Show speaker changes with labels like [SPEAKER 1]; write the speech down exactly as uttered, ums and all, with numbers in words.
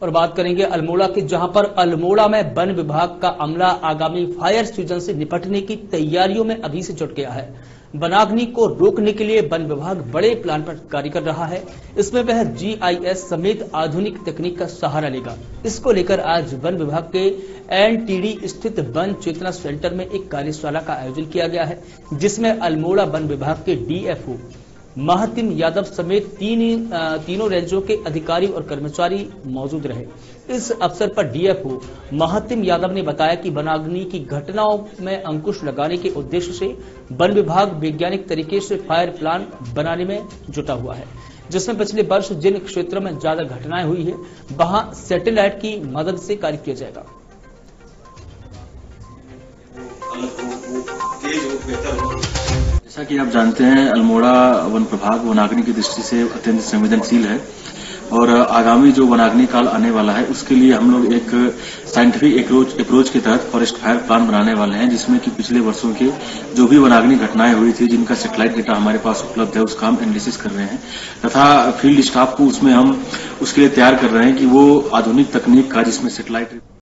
[SPEAKER 1] और बात करेंगे अल्मोड़ा की, जहां पर अल्मोड़ा में वन विभाग का अमला आगामी फायर सीजन से निपटने की तैयारियों में अभी से जुट गया है। वनाग्नि को रोकने के लिए वन विभाग बड़े प्लान पर कार्य कर रहा है। इसमें वह जी आई एस समेत आधुनिक तकनीक का सहारा लेगा। इसको लेकर आज वन विभाग के एन टी डी स्थित वन चेतना सेंटर में एक कार्यशाला का आयोजन किया गया है, जिसमें अल्मोड़ा वन विभाग के D F O Mahatim Yadav समेत तीन तीनों रेंजों के अधिकारी और कर्मचारी मौजूद रहे। इस अवसर पर D F O Mahatim Yadav ने बताया कि वनाग्नि की घटनाओं में अंकुश लगाने के उद्देश्य से वन विभाग वैज्ञानिक तरीके से फायर प्लान बनाने में जुटा हुआ है, जिसमें पिछले वर्ष जिन क्षेत्रों में ज्यादा घटनाएं हुई है वहां सैटेलाइट की मदद से कार्य किया जाएगा।
[SPEAKER 2] जैसा कि आप जानते हैं, अल्मोड़ा वन प्रभाग वनाग्नि की दृष्टि से अत्यंत संवेदनशील है और आगामी जो वनाग्नि काल आने वाला है उसके लिए हम लोग एक साइंटिफिक अप्रोच के तहत फॉरेस्ट फायर प्लान बनाने वाले हैं, जिसमें कि पिछले वर्षों के जो भी वनाग्नि घटनाएं हुई थी जिनका सैटेलाइट डेटा हमारे पास उपलब्ध है उसका हम एनालिसिस कर रहे हैं तथा फील्ड स्टाफ को उसमें हम उसके लिए तैयार कर रहे हैं कि वो आधुनिक तकनीक का जिसमें सैटेलाइट